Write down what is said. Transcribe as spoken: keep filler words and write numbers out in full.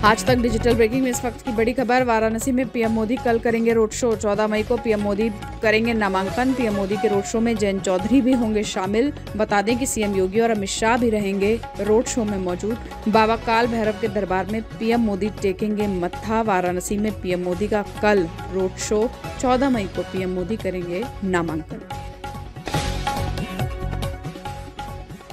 आज तक digital breaking में इस वक्त की बड़ी खबर। वाराणसी में पीएम मोदी कल करेंगे रोड शो। चौदह मई को पीएम मोदी करेंगे नामांकन। पीएम मोदी के रोड शो में जयंत चौधरी भी होंगे शामिल। बता दें कि सीएम योगी और अमित शाह भी रहेंगे रोड शो में मौजूद। बाबा काल भैरव के दरबार में पीएम मोदी टेकेंगे मत्था। वाराणसी में पीएम मोदी का कल रोड शो। चौदह मई को पीएम मोदी करेंगे नामांकन।